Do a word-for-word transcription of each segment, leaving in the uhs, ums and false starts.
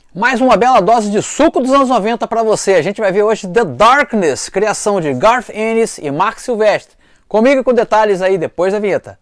Mais uma bela dose de suco dos anos noventa para você. A gente vai ver hoje The Darkness, criação de Garth Ennis e Marc Silvestre. Comigo com detalhes aí depois da vinheta.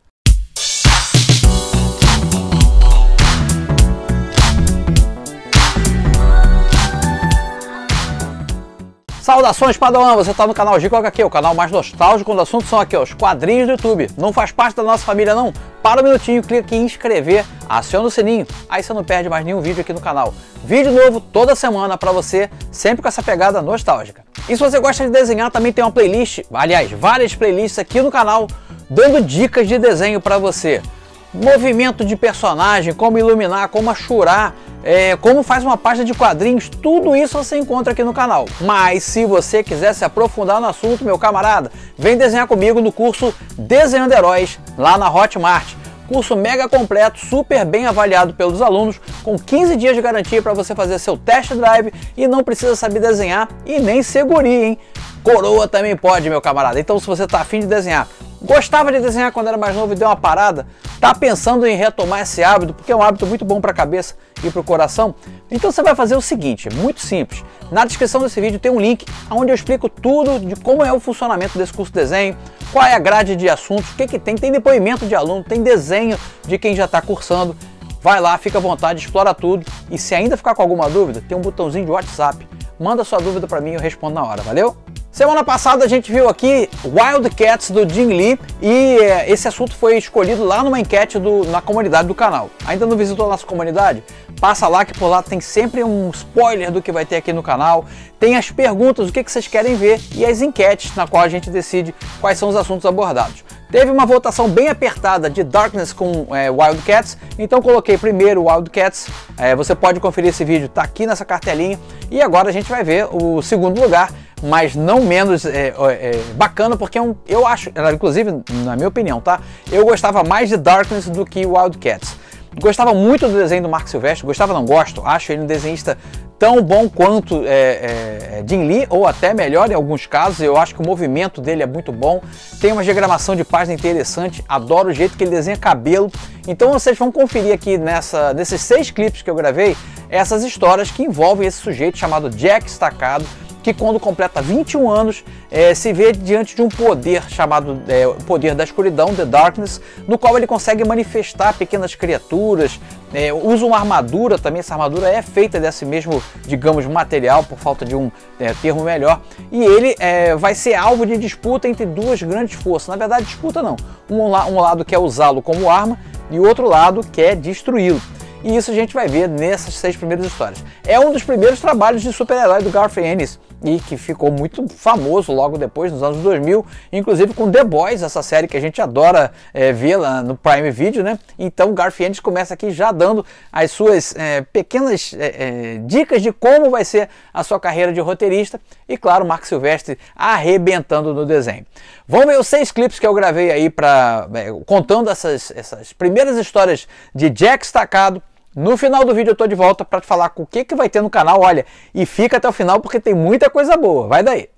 Saudações, Padawan! Você está no canal Gico H Q, o canal mais nostálgico quando o assunto são aqui ó, os quadrinhos do YouTube. Não faz parte da nossa família não? Para um minutinho, clica aqui em inscrever, aciona o sininho, aí você não perde mais nenhum vídeo aqui no canal. Vídeo novo toda semana para você, sempre com essa pegada nostálgica. E se você gosta de desenhar, também tem uma playlist, aliás, várias playlists aqui no canal, dando dicas de desenho para você. Movimento de personagem, como iluminar, como achurar, é, como faz uma página de quadrinhos, tudo isso você encontra aqui no canal. Mas se você quiser se aprofundar no assunto, meu camarada, vem desenhar comigo no curso Desenhando Heróis, lá na Hotmart. Curso mega completo, super bem avaliado pelos alunos, com quinze dias de garantia para você fazer seu test drive e não precisa saber desenhar e nem ser guri, hein? Coroa também pode, meu camarada. Então se você está afim de desenhar, gostava de desenhar quando era mais novo e deu uma parada, tá pensando em retomar esse hábito, porque é um hábito muito bom para a cabeça e para o coração, então você vai fazer o seguinte, muito simples. Na descrição desse vídeo tem um link onde eu explico tudo de como é o funcionamento desse curso de desenho, qual é a grade de assuntos, o que que tem, tem depoimento de aluno, tem desenho de quem já está cursando. Vai lá, fica à vontade, explora tudo, e se ainda ficar com alguma dúvida, tem um botãozinho de WhatsApp, manda sua dúvida para mim e eu respondo na hora, valeu? Semana passada a gente viu aqui Wildcats do Jim Lee e é, esse assunto foi escolhido lá numa enquete do, na comunidade do canal. Ainda não visitou a nossa comunidade? Passa lá que por lá tem sempre um spoiler do que vai ter aqui no canal. Tem as perguntas, o que, que vocês querem ver e as enquetes na qual a gente decide quais são os assuntos abordados. Teve uma votação bem apertada de Darkness com é, Wildcats, então coloquei primeiro Wildcats. É, você pode conferir esse vídeo, tá aqui nessa cartelinha. E agora a gente vai ver o segundo lugar, mas não menos é, é, bacana, porque é um, eu acho, inclusive na minha opinião, tá? Eu gostava mais de Darkness do que Wildcats. Gostava muito do desenho do Marc Silvestre, gostava não gosto, acho ele um desenhista tão bom quanto é, é, Jim Lee, ou até melhor em alguns casos. Eu acho que o movimento dele é muito bom, tem uma diagramação de página interessante, adoro o jeito que ele desenha cabelo. Então vocês vão conferir aqui nessa, nesses seis clipes que eu gravei, essas histórias que envolvem esse sujeito chamado Jack Staccato, que quando completa vinte e um anos é, se vê diante de um poder chamado é, poder da escuridão, The Darkness, no qual ele consegue manifestar pequenas criaturas, é, usa uma armadura também, essa armadura é feita desse mesmo, digamos, material, por falta de um é, termo melhor, e ele é, vai ser alvo de disputa entre duas grandes forças. Na verdade, disputa não, um, um lado quer usá-lo como arma e o outro lado quer destruí-lo. E isso a gente vai ver nessas seis primeiras histórias. É um dos primeiros trabalhos de super-herói do Garth Ennis e que ficou muito famoso logo depois, nos anos dois mil, inclusive com The Boys, essa série que a gente adora é, ver lá no Prime Video, né? Então o Garth Ennis começa aqui já dando as suas é, pequenas é, é, dicas de como vai ser a sua carreira de roteirista e, claro, Marc Silvestre arrebentando no desenho. Vamos ver os seis clipes que eu gravei aí para é, contando essas, essas primeiras histórias de Jack Staccato. No final do vídeo eu tô de volta para te falar com o que, que vai ter no canal, olha, e fica até o final porque tem muita coisa boa, vai daí!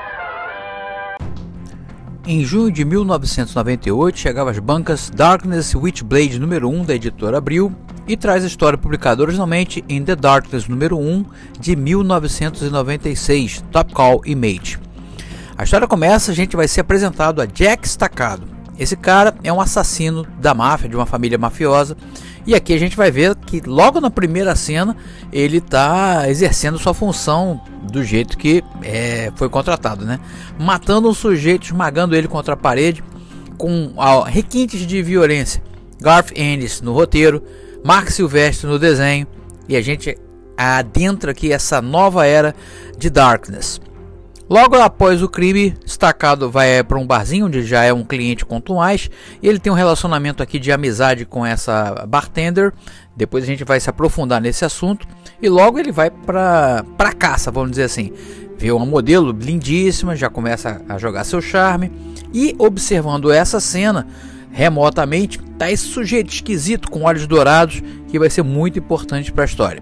Em junho de mil novecentos e noventa e oito chegava às bancas Darkness Witchblade número um da editora Abril e traz a história publicada originalmente em The Darkness número um de mil novecentos e noventa e seis, Top Call Image. A história começa, a gente vai ser apresentado a Jack Staccato. Esse cara é um assassino da máfia, de uma família mafiosa. E aqui a gente vai ver que logo na primeira cena ele está exercendo sua função do jeito que é, foi contratado, né? Matando um sujeito, esmagando ele contra a parede com ó, requintes de violência. Garth Ennis no roteiro, Marc Silvestre no desenho e a gente adentra aqui essa nova era de Darkness. Logo após o crime, Staccato vai para um barzinho onde já é um cliente quanto mais. Ele tem um relacionamento aqui de amizade com essa bartender. Depois a gente vai se aprofundar nesse assunto. E logo ele vai para para caça, vamos dizer assim. Vê uma modelo lindíssima, já começa a jogar seu charme. E observando essa cena remotamente, tá esse sujeito esquisito com olhos dourados que vai ser muito importante para a história.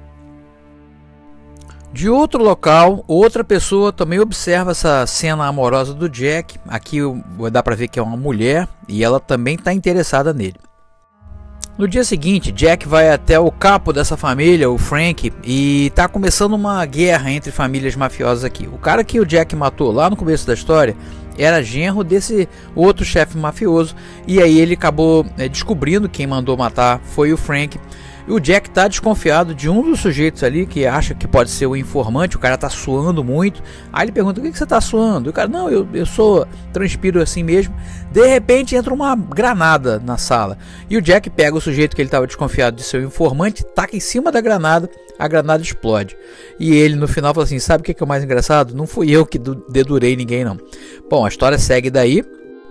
De outro local, outra pessoa também observa essa cena amorosa do Jack. Aqui dá para ver que é uma mulher e ela também está interessada nele. No dia seguinte, Jack vai até o capo dessa família, o Frank, e tá começando uma guerra entre famílias mafiosas aqui. O cara que o Jack matou lá no começo da história era genro desse outro chefe mafioso, e aí ele acabou é, descobrindo quem mandou matar foi o Frank. E o Jack tá desconfiado de um dos sujeitos ali que acha que pode ser o informante. O cara tá suando muito. Aí ele pergunta: o que, que você tá suando? E o cara: não, eu, eu sou, transpiro assim mesmo. De repente entra uma granada na sala. E o Jack pega o sujeito que ele tava desconfiado de ser o informante, taca em cima da granada. A granada explode. E ele no final fala assim: sabe o que, que é o mais engraçado? Não fui eu que dedurei ninguém não. Bom, a história segue daí.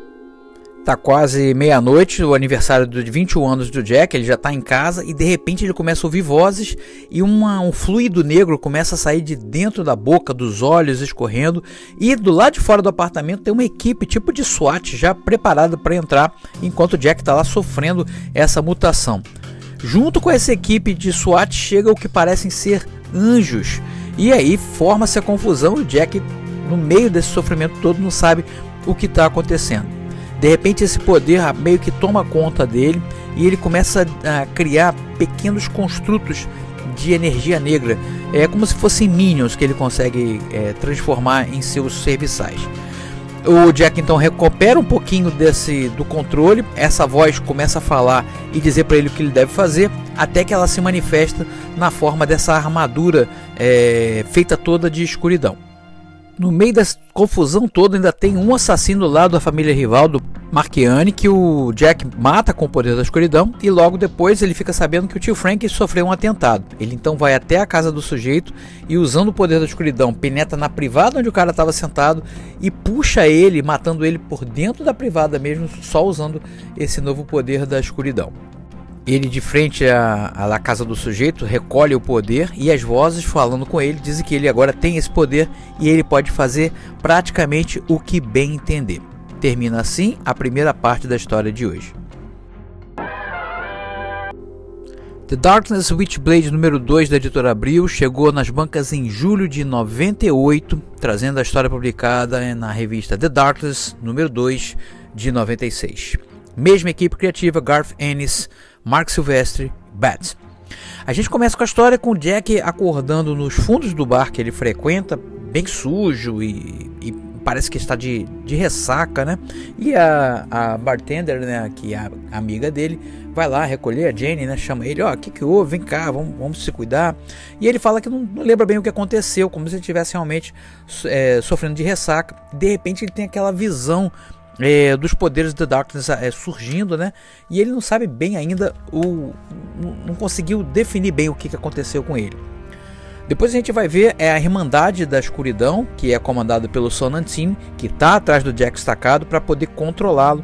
Tá quase meia-noite, o aniversário de vinte e um anos do Jack, ele já tá em casa e de repente ele começa a ouvir vozes e uma, um fluido negro começa a sair de dentro da boca, dos olhos escorrendo, e do lado de fora do apartamento tem uma equipe tipo de SWAT já preparada para entrar, enquanto o Jack tá lá sofrendo essa mutação. Junto com essa equipe de SWAT chega o que parecem ser anjos, e aí forma-se a confusão e o Jack, no meio desse sofrimento todo, não sabe o que está acontecendo. De repente esse poder meio que toma conta dele e ele começa a criar pequenos construtos de energia negra. É como se fossem minions que ele consegue é, transformar em seus serviçais. O Jack então recupera um pouquinho desse do controle. Essa voz começa a falar e dizer para ele o que ele deve fazer, até que ela se manifesta na forma dessa armadura é, feita toda de escuridão. No meio da confusão toda ainda tem um assassino lá da família rival do Marchione que o Jack mata com o poder da escuridão, e logo depois ele fica sabendo que o tio Frank sofreu um atentado. Ele então vai até a casa do sujeito e, usando o poder da escuridão, penetra na privada onde o cara estava sentado e puxa ele, matando ele por dentro da privada mesmo, só usando esse novo poder da escuridão. Ele, de frente à, à casa do sujeito, recolhe o poder, e as vozes falando com ele dizem que ele agora tem esse poder e ele pode fazer praticamente o que bem entender. Termina assim a primeira parte da história de hoje. The Darkness Witchblade número dois da editora Abril chegou nas bancas em julho de noventa e oito, trazendo a história publicada na revista The Darkness número dois de noventa e seis. Mesma equipe criativa, Garth Ennis, Mark Silvestre, Bats. A gente começa com a história com o Jack acordando nos fundos do bar que ele frequenta, bem sujo e, e parece que está de, de ressaca, né? E a, a bartender, né, que é a amiga dele, vai lá recolher a Jenny, né? Chama ele: ó, oh, o que que houve? Vem cá, vamos, vamos se cuidar. E ele fala que não, não lembra bem o que aconteceu, como se ele estivesse realmente é, sofrendo de ressaca. De repente ele tem aquela visão É, dos poderes da Darkness é, surgindo, né? E ele não sabe bem ainda, o, não conseguiu definir bem o que, que aconteceu com ele. Depois a gente vai ver é, a Irmandade da Escuridão, que é comandada pelo Sonantine, que está atrás do Jack estacado para poder controlá-lo,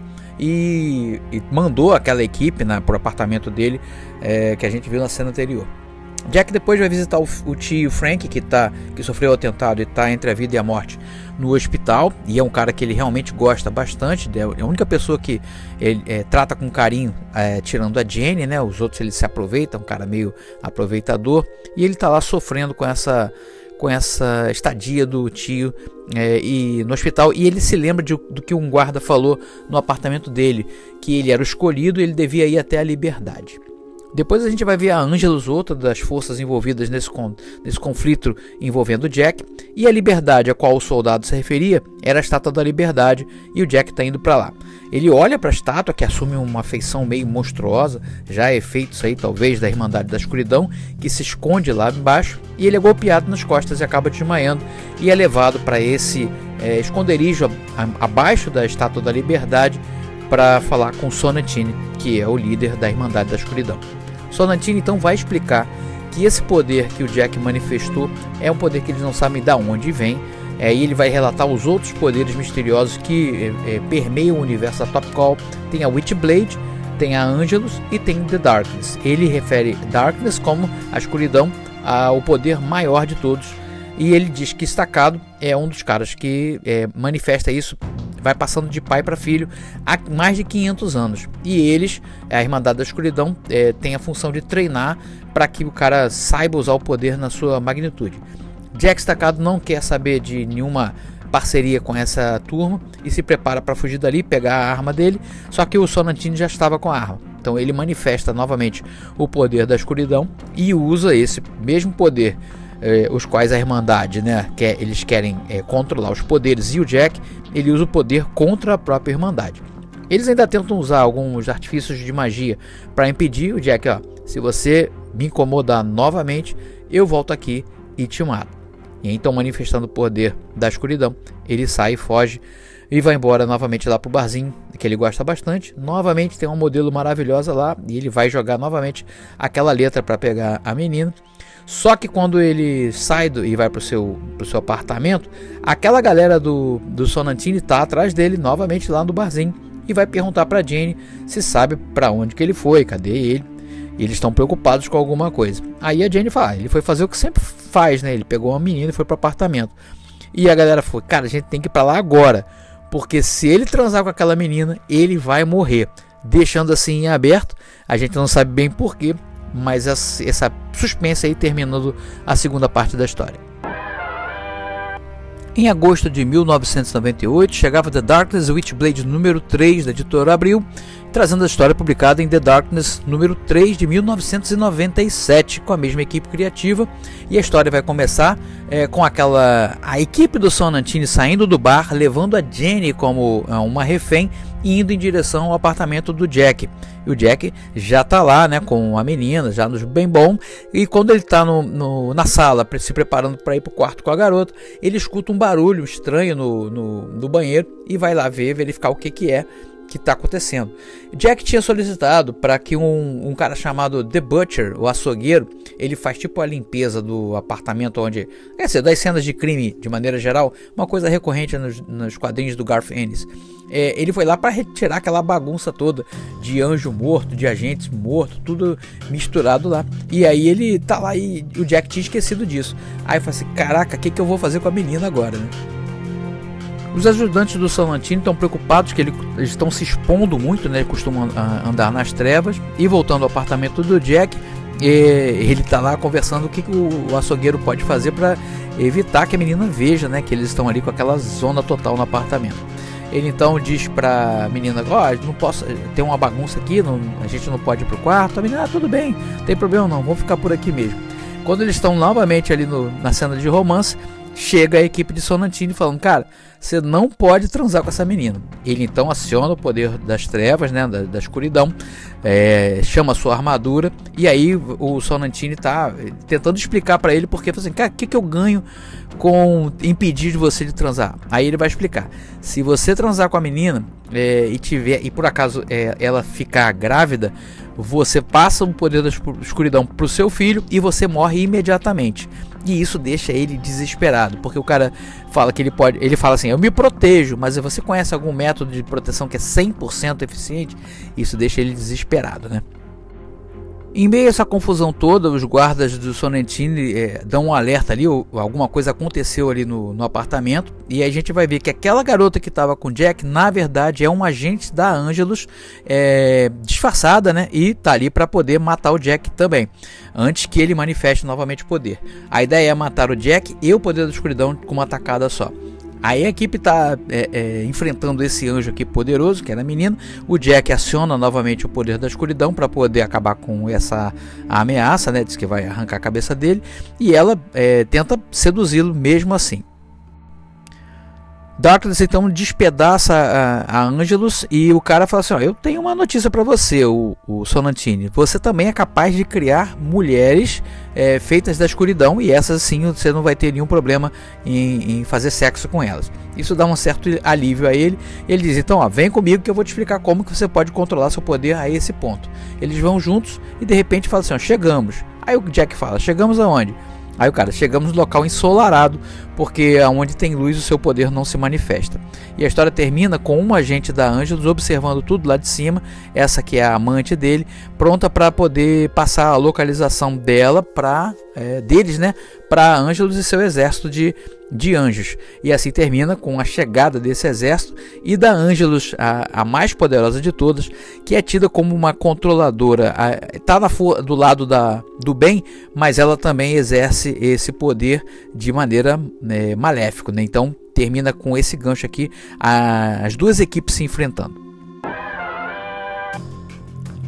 e, e mandou aquela equipe, né, para o apartamento dele, é, que a gente viu na cena anterior. Jack depois vai visitar o, o tio Frank, que, tá, que sofreu o atentado e está entre a vida e a morte no hospital, e é um cara que ele realmente gosta bastante, é a única pessoa que ele é, trata com carinho, é, tirando a Jenny, né? Os outros ele se aproveita, um cara meio aproveitador, e ele está lá sofrendo com essa, com essa estadia do tio é, e no hospital, e ele se lembra de, do que um guarda falou no apartamento dele, que ele era o escolhido e ele devia ir até a liberdade. Depois a gente vai ver a Angelus, outra das forças envolvidas nesse, con nesse conflito envolvendo o Jack, e a liberdade a qual o soldado se referia era a Estátua da Liberdade, e o Jack está indo para lá. Ele olha para a estátua, que assume uma feição meio monstruosa, já efeitos aí talvez da Irmandade da Escuridão, que se esconde lá embaixo, e ele é golpeado nas costas e acaba desmaiando, e é levado para esse é, esconderijo abaixo da Estátua da Liberdade para falar com Sonantine, que é o líder da Irmandade da Escuridão. Sonantine então vai explicar que esse poder que o Jack manifestou é um poder que eles não sabem de onde vem, é, e ele vai relatar os outros poderes misteriosos que é, é, permeiam o universo da Top Call. Tem a Witchblade, tem a Angelus e tem The Darkness. Ele refere Darkness como a escuridão, a, o poder maior de todos, e ele diz que Estacado é um dos caras que é, manifesta isso, vai passando de pai para filho há mais de quinhentos anos. E eles, a Irmandade da Escuridão, é, tem a função de treinar para que o cara saiba usar o poder na sua magnitude. Jack Estacado não quer saber de nenhuma parceria com essa turma e se prepara para fugir dali, pegar a arma dele, só que o Sonantine já estava com a arma. Então ele manifesta novamente o poder da escuridão e usa esse mesmo poder, eh, os quais a Irmandade, né, quer, eles querem eh, controlar os poderes, e o Jack, ele usa o poder contra a própria Irmandade. Eles ainda tentam usar alguns artifícios de magia para impedir o Jack. Ó, se você me incomodar novamente, eu volto aqui e te mato. E então, manifestando o poder da escuridão, ele sai e foge e vai embora novamente lá pro barzinho, que ele gosta bastante. Novamente tem uma modelo maravilhosa lá e ele vai jogar novamente aquela letra para pegar a menina. Só que quando ele sai do, e vai pro seu, pro seu apartamento, aquela galera do, do Sonantini tá atrás dele novamente lá no barzinho e vai perguntar para Jane se sabe para onde que ele foi, cadê ele. E eles estão preocupados com alguma coisa. Aí a Jane fala, ah, ele foi fazer o que sempre faz, né? Ele pegou uma menina e foi pro apartamento. E a galera falou, cara, a gente tem que ir para lá agora, porque se ele transar com aquela menina, ele vai morrer. Deixando assim em aberto, a gente não sabe bem porquê, mas essa, essa suspense aí terminando a segunda parte da história. Em agosto de mil novecentos e noventa e oito, chegava The Darkness Witchblade número três da editora Abril, trazendo a história publicada em The Darkness número três de mil novecentos e noventa e sete, com a mesma equipe criativa. E a história vai começar é, com aquela a equipe do Sonantini saindo do bar, levando a Jenny como uma refém e indo em direção ao apartamento do Jack. E o Jack já tá lá, né, com a menina, já nos bem bom. E quando ele tá no, no, na sala, se preparando para ir pro quarto com a garota, ele escuta um barulho estranho no, no, no banheiro e vai lá ver, verificar o que que é que está acontecendo. Jack tinha solicitado para que um, um cara chamado The Butcher, o açougueiro, ele faz tipo a limpeza do apartamento onde, quer dizer, das cenas de crime de maneira geral, uma coisa recorrente nos, nos quadrinhos do Garth Ennis. É, ele foi lá para retirar aquela bagunça toda de anjo morto, de agentes mortos, tudo misturado lá. E aí ele tá lá e o Jack tinha esquecido disso. Aí eu falei assim, caraca, o que, que eu vou fazer com a menina agora, né? Os ajudantes do Sonantini estão preocupados que ele, eles estão se expondo muito, né? Ele costuma andar nas trevas. E voltando ao apartamento do Jack, ele está lá conversando o que, que o açougueiro pode fazer para evitar que a menina veja, né, que eles estão ali com aquela zona total no apartamento. Ele então diz para a menina, ó, oh, não posso, tem uma bagunça aqui, não, a gente não pode ir pro quarto. A menina, ah, tudo bem, não tem problema não, vamos ficar por aqui mesmo. Quando eles estão novamente ali no, na cena de romance, chega a equipe de Sonantini falando, cara, você não pode transar com essa menina. Ele então aciona o poder das trevas, né, da, da escuridão, é, chama a sua armadura, e aí o Sonantini tá tentando explicar para ele porque, assim, cara, o que, que eu ganho com impedir de você de transar? Aí ele vai explicar, se você transar com a menina é, e tiver e por acaso é, ela ficar grávida, você passa o poder da escuridão para o seu filho e você morre imediatamente. E isso deixa ele desesperado, porque o cara fala que ele pode, ele fala assim, eu me protejo, mas você conhece algum método de proteção que é cem por cento eficiente? Isso deixa ele desesperado, né? Em meio a essa confusão toda, os guardas do Sonantini é, dão um alerta ali, ou, alguma coisa aconteceu ali no, no apartamento, e a gente vai ver que aquela garota que estava com o Jack, na verdade é um agente da Angelus, é, disfarçada, né, e tá ali para poder matar o Jack também, antes que ele manifeste novamente o poder. A ideia é matar o Jack e o poder da escuridão com uma tacada só. Aí a equipe está é, é, enfrentando esse anjo aqui poderoso, que era a menina. O Jack aciona novamente o poder da escuridão para poder acabar com essa ameaça, né? Diz que vai arrancar a cabeça dele. E ela é, tenta seduzi-lo mesmo assim. Darkness então despedaça a, a Angelus e o cara fala assim, ó, eu tenho uma notícia para você, o, o Sonantini, você também é capaz de criar mulheres é, feitas da escuridão, e essas sim você não vai ter nenhum problema em, em fazer sexo com elas. Isso dá um certo alívio a ele. Ele diz, então ó, vem comigo que eu vou te explicar como que você pode controlar seu poder a esse ponto. Eles vão juntos e de repente fala assim, ó, chegamos. Aí o Jack fala, chegamos aonde? Aí o cara, chegamos no local ensolarado, porque onde tem luz o seu poder não se manifesta. E a história termina com um agente da Angelus observando tudo lá de cima, essa que é a amante dele, pronta para poder passar a localização dela para é, deles, né, para Angelus e seu exército de, de anjos. E assim termina com a chegada desse exército e da Angelus, a, a mais poderosa de todas, que é tida como uma controladora, está do lado da, do bem, mas ela também exerce esse poder de maneira é, maléfica, né? Então termina com esse gancho aqui, a, as duas equipes se enfrentando.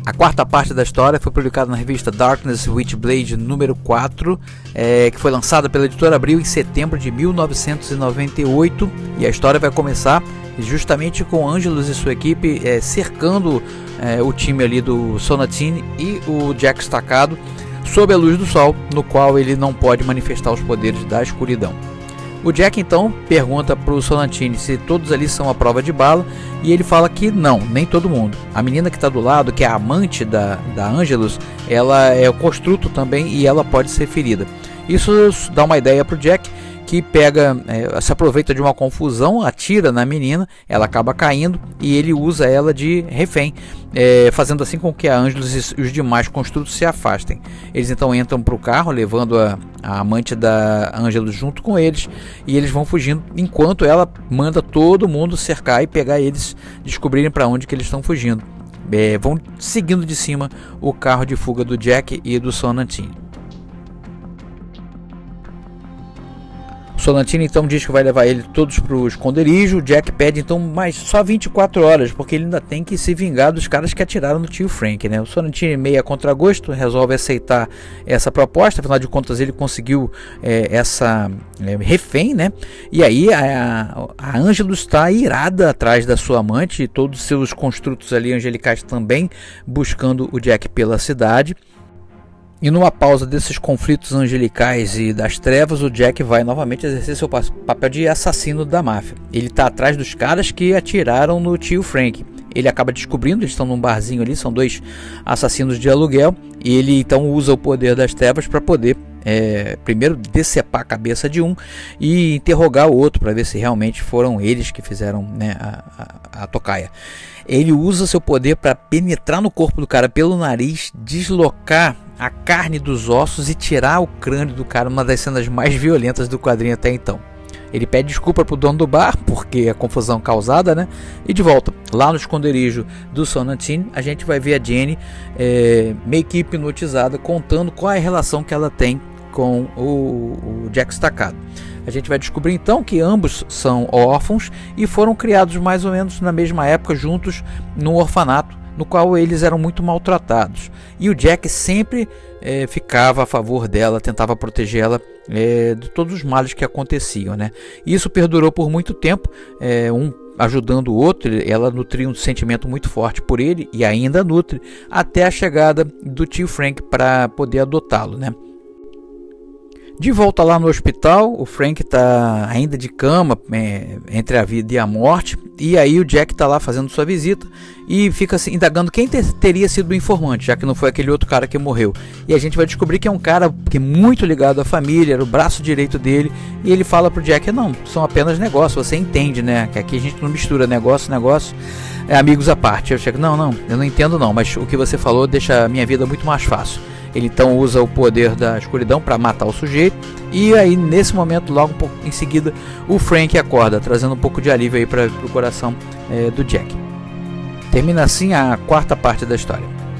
A quarta parte da história foi publicada na revista Darkness Witchblade número quatro, é, que foi lançada pela editora Abril em setembro de mil novecentos e noventa e oito, e a história vai começar justamente com Angelus e sua equipe é, cercando é, o time ali do Sonatine e o Jack Estacado sob a luz do sol, no qual ele não pode manifestar os poderes da escuridão. O Jack então pergunta para o Sonatine se todos ali são a prova de bala, e ele fala que não, nem todo mundo. A menina que está do lado, que é a amante da, da Angelus, ela é o construto também e ela pode ser ferida. Isso dá uma ideia para o Jack, que pega, é, se aproveita de uma confusão, atira na menina, ela acaba caindo e ele usa ela de refém, é, fazendo assim com que a Angelus e os demais construtos se afastem. Eles então entram para o carro, levando a, a amante da Angelus junto com eles, e eles vão fugindo, enquanto ela manda todo mundo cercar e pegar eles, descobrirem para onde que eles estão fugindo. É, vão seguindo de cima o carro de fuga do Jack e do Sonatine. Sonatine então diz que vai levar ele todos para o esconderijo. O Jack pede então mais só vinte e quatro horas, porque ele ainda tem que se vingar dos caras que atiraram no tio Frank, né? O Sonatine, meio a contragosto, resolve aceitar essa proposta. Afinal de contas, ele conseguiu é, essa é, refém, né? E aí a, a Angelus está irada atrás da sua amante e todos os seus construtos ali angelicais também buscando o Jack pela cidade. E numa pausa desses conflitos angelicais e das trevas, o Jack vai novamente exercer seu papel de assassino da máfia. Ele está atrás dos caras que atiraram no tio Frank. Ele acaba descobrindo, eles estão num barzinho ali, são dois assassinos de aluguel, e ele então usa o poder das trevas para poder é, primeiro decepar a cabeça de um e interrogar o outro para ver se realmente foram eles que fizeram, né, a, a, a tocaia. Ele usa seu poder para penetrar no corpo do cara pelo nariz, deslocar a carne dos ossos e tirar o crânio do cara, uma das cenas mais violentas do quadrinho até então. Ele pede desculpa pro dono do bar, porque a confusão causada, né? E de volta, lá no esconderijo do Sonatine, a gente vai ver a Jenny é, meio que hipnotizada, contando qual é a relação que ela tem com o, o Jack Estacado. A gente vai descobrir então que ambos são órfãos e foram criados mais ou menos na mesma época juntos num orfanato, no qual eles eram muito maltratados. E o Jack sempre é, ficava a favor dela, tentava protegê-la é, de todos os males que aconteciam, né? Isso perdurou por muito tempo, é, um ajudando o outro. Ela nutria um sentimento muito forte por ele e ainda nutre até a chegada do tio Frank para poder adotá-lo, né? De volta lá no hospital, o Frank está ainda de cama, é, entre a vida e a morte, e aí o Jack está lá fazendo sua visita e fica assim, indagando quem ter, teria sido o informante, já que não foi aquele outro cara que morreu. E a gente vai descobrir que é um cara que é muito ligado à família, era o braço direito dele, e ele fala pro Jack: não, são apenas negócios, você entende, né, que aqui a gente não mistura negócio, negócio, é amigos à parte. Eu chego: não, não, eu não entendo não, mas o que você falou deixa a minha vida muito mais fácil. Ele então usa o poder da escuridão para matar o sujeito. E aí nesse momento, logo um pouco em seguida, o Frank acorda, trazendo um pouco de alívio aí para o coração é, do Jack. Termina assim a quarta parte da história.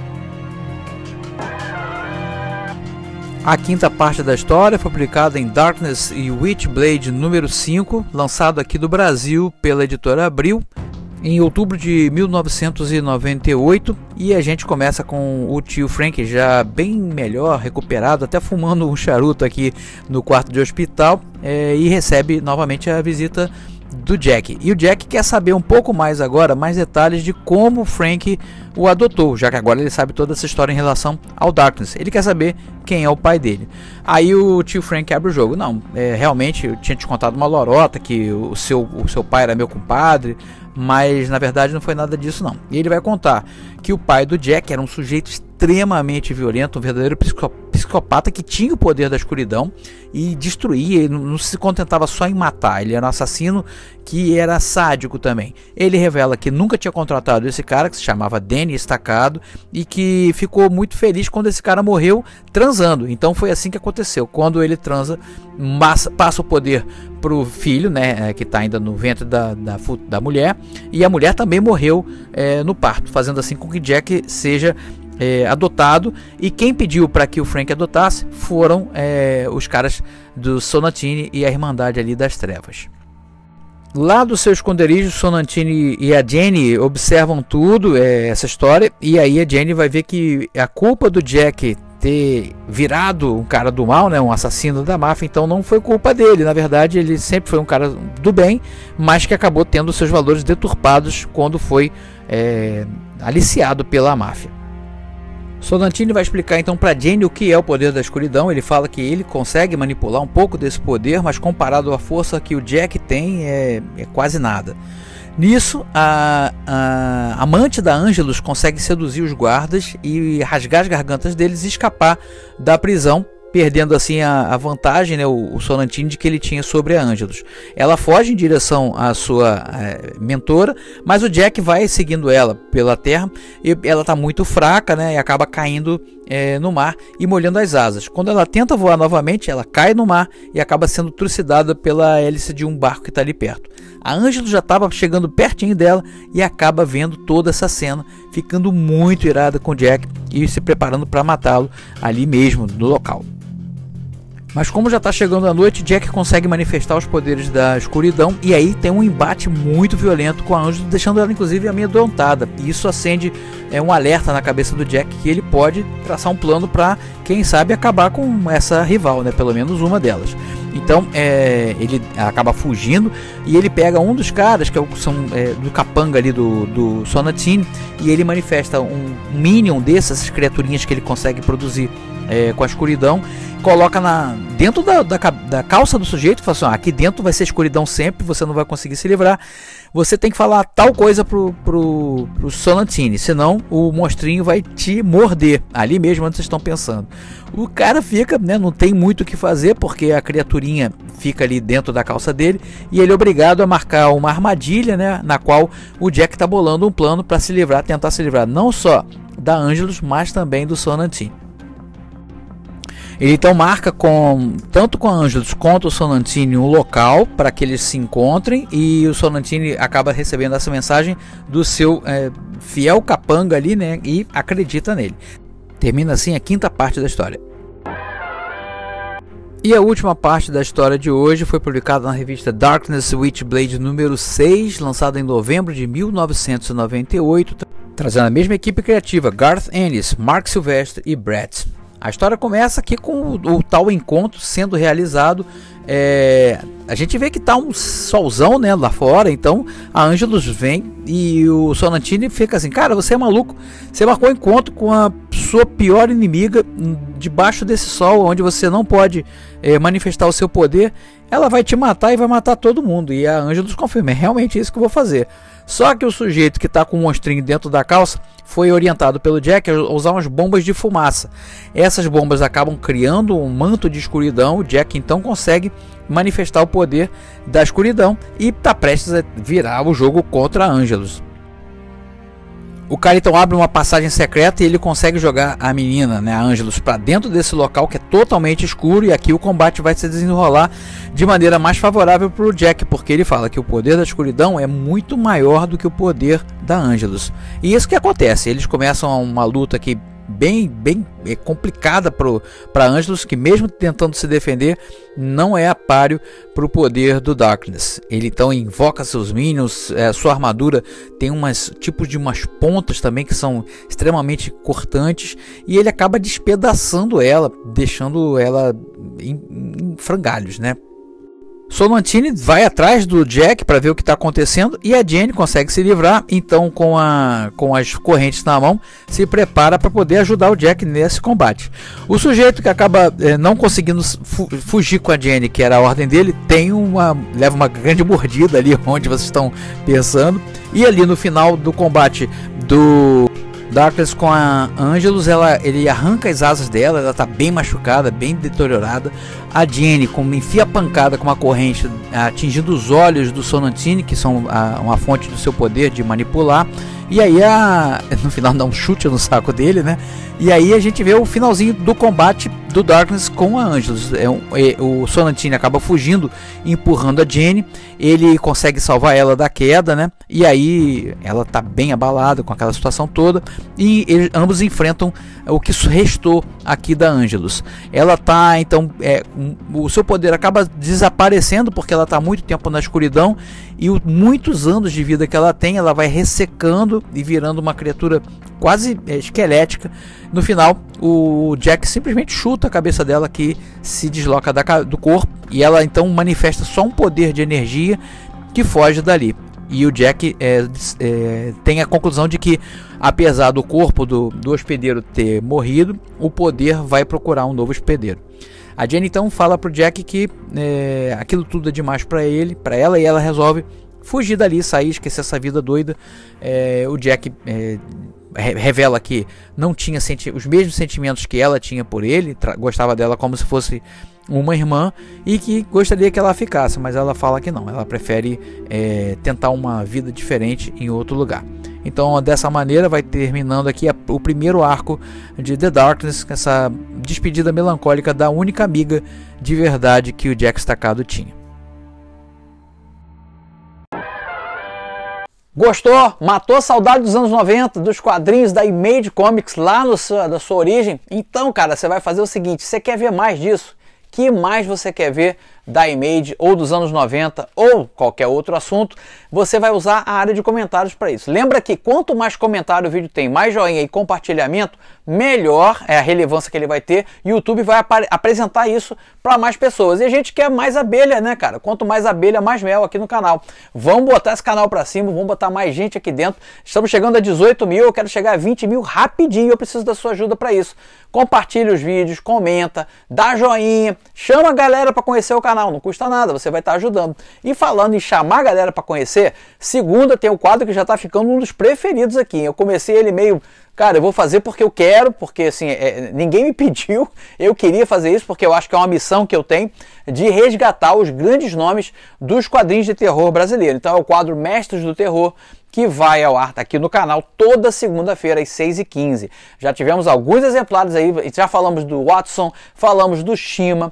A quinta parte da história foi publicada em Darkness e Witchblade número cinco, lançado aqui do Brasil pela editora Abril em outubro de mil novecentos e noventa e oito, e a gente começa com o tio Frank já bem melhor, recuperado, até fumando um charuto aqui no quarto de hospital, é, e recebe novamente a visita do Jack. E o Jack quer saber um pouco mais agora, mais detalhes de como o Frank o adotou, já que agora ele sabe toda essa história em relação ao Darkness. Ele quer saber quem é o pai dele. Aí o tio Frank abre o jogo: não, é, realmente eu tinha te contado uma lorota que o seu, o seu pai era meu compadre, mas na verdade não foi nada disso não. E ele vai contar que o pai do Jack era um sujeito extremamente violento, um verdadeiro psicopata que tinha o poder da escuridão e destruía, ele não se contentava só em matar, ele era um assassino que era sádico também. Ele revela que nunca tinha contratado esse cara, que se chamava Danny Estacado, e que ficou muito feliz quando esse cara morreu transando. Então foi assim que aconteceu: quando ele transa, passa o poder pro filho, né, que está ainda no ventre da, da, da mulher, e a mulher também morreu é, no parto, fazendo assim com que Jack seja É, adotado. E quem pediu para que o Frank adotasse foram é, os caras do Sonatine e a Irmandade ali das Trevas. Lá do seu esconderijo, Sonantini e a Jenny observam tudo, é, essa história, e aí a Jenny vai ver que a culpa do Jack ter virado um cara do mal, né, um assassino da máfia, então não foi culpa dele. Na verdade, ele sempre foi um cara do bem, mas que acabou tendo seus valores deturpados quando foi é, aliciado pela máfia. Sonantini vai explicar então para Jenny o que é o poder da escuridão. Ele fala que ele consegue manipular um pouco desse poder, mas comparado à força que o Jack tem, é, é quase nada. Nisso, a, a amante da Angelus consegue seduzir os guardas e rasgar as gargantas deles e escapar da prisão, perdendo assim a, a vantagem, né, o, o Sonantini, de que ele tinha sobre a Angelus. Ela foge em direção à sua é, mentora, mas o Jack vai seguindo ela pela terra e ela está muito fraca, né, e acaba caindo é, no mar e molhando as asas. Quando ela tenta voar novamente, ela cai no mar e acaba sendo trucidada pela hélice de um barco que está ali perto. A Angelus já estava chegando pertinho dela e acaba vendo toda essa cena, ficando muito irada com o Jack e se preparando para matá-lo ali mesmo no local. Mas como já está chegando a noite, Jack consegue manifestar os poderes da escuridão e aí tem um embate muito violento com a Angelus, deixando ela inclusive amedrontada. E isso acende é, um alerta na cabeça do Jack que ele pode traçar um plano para, quem sabe, acabar com essa rival, né? Pelo menos uma delas. Então é, ele acaba fugindo e ele pega um dos caras que são é, do capanga ali do, do Sonantini, e ele manifesta um minion dessas criaturinhas que ele consegue produzir é, com a escuridão, coloca na, dentro da, da, da calça do sujeito e fala assim: ah, aqui dentro vai ser escuridão sempre, você não vai conseguir se livrar, você tem que falar tal coisa pro, pro, pro Sonantini, senão o monstrinho vai te morder, ali mesmo onde vocês estão pensando. O cara fica, né, não tem muito o que fazer, porque a criaturinha fica ali dentro da calça dele, e ele é obrigado a marcar uma armadilha, né, na qual o Jack está bolando um plano para se livrar, tentar se livrar não só da Angelus, mas também do Sonantini. Ele então marca com, tanto com a Angelus quanto o Sonantini um local para que eles se encontrem, e o Sonantini acaba recebendo essa mensagem do seu é, fiel capanga ali, né, e acredita nele. Termina assim a quinta parte da história. E a última parte da história de hoje foi publicada na revista Darkness Witchblade número seis, lançada em novembro de mil novecentos e noventa e oito, trazendo a mesma equipe criativa, Garth Ennis, Mark Silvestre e Brett. A história começa aqui com o, o tal encontro sendo realizado. É, a gente vê que tá um solzão, né, lá fora. Então a Angelus vem e o Sonantini fica assim: cara, você é maluco, você marcou um encontro com a sua pior inimiga debaixo desse sol, onde você não pode é, manifestar o seu poder. Ela vai te matar e vai matar todo mundo. E a Angelus confirma: é realmente isso que eu vou fazer. Só que o sujeito que está com o monstrinho dentro da calça foi orientado pelo Jack a usar umas bombas de fumaça. Essas bombas acabam criando um manto de escuridão. O Jack então consegue manifestar o poder da escuridão e está prestes a virar o jogo contra a Angelus. O cara então abre uma passagem secreta e ele consegue jogar a menina, né, a Angelus, para dentro desse local que é totalmente escuro, e aqui o combate vai se desenrolar de maneira mais favorável para o Jack, porque ele fala que o poder da escuridão é muito maior do que o poder da Angelus. E isso que acontece, eles começam uma luta aqui bem, bem complicada para Angelus, que mesmo tentando se defender, não é apáreo para o poder do Darkness. Ele então invoca seus minions, é, sua armadura tem umas tipos de umas pontas também que são extremamente cortantes, e ele acaba despedaçando ela, deixando ela em, em frangalhos, né? Sonantini vai atrás do Jack para ver o que está acontecendo, e a Jenny consegue se livrar. Então, com, a, com as correntes na mão, se prepara para poder ajudar o Jack nesse combate. O sujeito que acaba é, não conseguindo fu fugir com a Jenny, que era a ordem dele, tem uma, leva uma grande mordida ali onde vocês estão pensando. E ali no final do combate do Darkness com a Angelus, ela, ele arranca as asas dela, ela está bem machucada, bem deteriorada. A Jenny como enfia a pancada com uma corrente, atingindo os olhos do Sonantini, que são a, uma fonte do seu poder de manipular. E aí a, no final dá um chute no saco dele, né? E aí a gente vê o finalzinho do combate do Darkness com a Angelus. É um, é, o Sonantine acaba fugindo, empurrando a Jenny. Ele consegue salvar ela da queda, né? E aí ela tá bem abalada com aquela situação toda. E eles, ambos enfrentam o que restou aqui da Angelus. Ela tá, então, é, um, o seu poder acaba desaparecendo porque ela tá há muito tempo na escuridão. E o, muitos anos de vida que ela tem, ela vai ressecando e virando uma criatura quase é, esquelética. No final, o Jack simplesmente chuta a cabeça dela, que se desloca da, do corpo, e ela então manifesta só um poder de energia que foge dali. E o Jack é, é, tem a conclusão de que, apesar do corpo do, do hospedeiro ter morrido, o poder vai procurar um novo hospedeiro. A Jenny então fala pro Jack que é, aquilo tudo é demais para ele, para ela, e ela resolve fugir dali, sair, esquecer essa vida doida. É, o Jack é, revela que não tinha os mesmos sentimentos que ela tinha por ele, gostava dela como se fosse uma irmã e que gostaria que ela ficasse, mas ela fala que não, ela prefere é, tentar uma vida diferente em outro lugar. Então, dessa maneira, vai terminando aqui a, o primeiro arco de The Darkness, essa despedida melancólica da única amiga de verdade que o Jack Estacado tinha. Gostou? Matou a saudade dos anos noventa, dos quadrinhos da Image Comics lá no sua, da sua origem? Então, cara, você vai fazer o seguinte, você quer ver mais disso? Que mais você quer ver da Image ou dos anos noventa ou qualquer outro assunto? Você vai usar a área de comentários para isso. Lembra que quanto mais comentário o vídeo tem, mais joinha e compartilhamento, melhor é a relevância que ele vai ter. E o YouTube vai ap apresentar isso para mais pessoas. E a gente quer mais abelha, né, cara? Quanto mais abelha, mais mel aqui no canal. Vamos botar esse canal para cima, vamos botar mais gente aqui dentro. Estamos chegando a dezoito mil, eu quero chegar a vinte mil rapidinho. Eu preciso da sua ajuda para isso. Compartilha os vídeos, comenta, dá joinha, chama a galera para conhecer o canal. Não custa nada, você vai estar ajudando. E falando em chamar a galera para conhecer, segunda tem o quadro que já está ficando um dos preferidos aqui. Eu comecei ele meio... Cara, eu vou fazer porque eu quero, porque assim, é, ninguém me pediu, eu queria fazer isso porque eu acho que é uma missão que eu tenho de resgatar os grandes nomes dos quadrinhos de terror brasileiro. Então é o quadro Mestres do Terror, que vai ao ar, tá aqui no canal toda segunda-feira às seis e quinze. Já tivemos alguns exemplares aí, já falamos do Watson, falamos do Shima,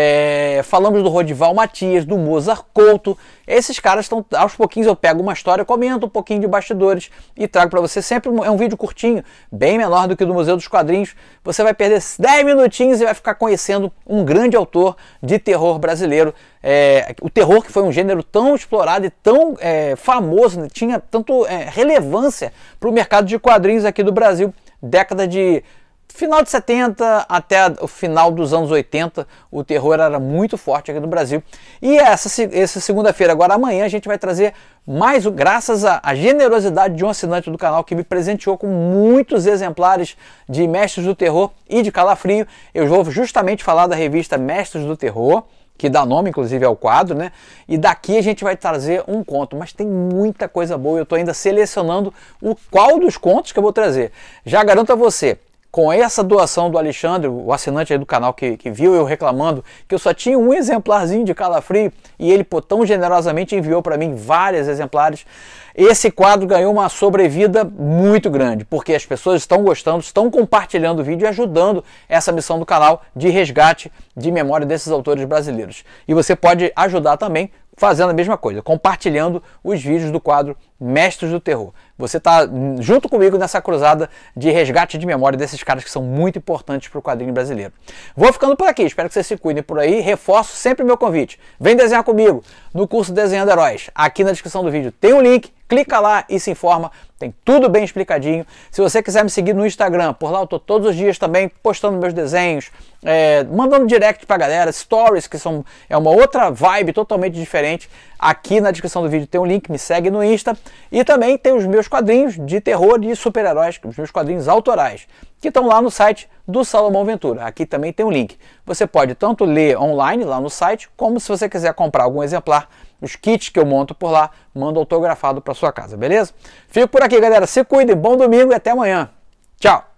é, falamos do Rodival Matias, do Mozart Couto. Esses caras estão, aos pouquinhos eu pego uma história, comento um pouquinho de bastidores e trago para você sempre, é um vídeo curtinho, bem menor do que o do Museu dos Quadrinhos. Você vai perder dez minutinhos e vai ficar conhecendo um grande autor de terror brasileiro. É, o terror, que foi um gênero tão explorado e tão é, famoso, né? Tinha tanto é, relevância para o mercado de quadrinhos aqui do Brasil, década de final de setenta até o final dos anos oitenta, o terror era muito forte aqui no Brasil. E essa, essa segunda-feira, agora amanhã, a gente vai trazer mais, graças à generosidade de um assinante do canal que me presenteou com muitos exemplares de Mestres do Terror e de Calafrio. Eu vou justamente falar da revista Mestres do Terror, que dá nome inclusive ao quadro, né? E daqui a gente vai trazer um conto, mas tem muita coisa boa. Eu estou ainda selecionando o qual dos contos que eu vou trazer. Já garanto a você, com essa doação do Alexandre, o assinante aí do canal que, que viu eu reclamando que eu só tinha um exemplarzinho de Calafrio e ele pô, tão generosamente enviou para mim vários exemplares, esse quadro ganhou uma sobrevida muito grande, porque as pessoas estão gostando, estão compartilhando o vídeo e ajudando essa missão do canal de resgate de memória desses autores brasileiros. E você pode ajudar também fazendo a mesma coisa, compartilhando os vídeos do quadro Mestres do Terror. Você está junto comigo nessa cruzada de resgate de memória desses caras que são muito importantes para o quadrinho brasileiro. Vou ficando por aqui, espero que vocês se cuidem por aí. Reforço sempre o meu convite. Vem desenhar comigo no curso Desenhando Heróis. Aqui na descrição do vídeo tem um link, clica lá e se informa. Tem tudo bem explicadinho. Se você quiser me seguir no Instagram, por lá eu estou todos os dias também postando meus desenhos, é, mandando direct pra galera, stories, que são, é uma outra vibe totalmente diferente. Aqui na descrição do vídeo tem um link, me segue no Insta. E também tem os meus quadrinhos de terror e super-heróis, os meus quadrinhos autorais, que estão lá no site do Salomão Ventura. Aqui também tem um link. Você pode tanto ler online lá no site, como se você quiser comprar algum exemplar, os kits que eu monto por lá, mando autografado para sua casa, beleza? Fico por aqui, galera. Se cuidem, bom domingo e até amanhã. Tchau!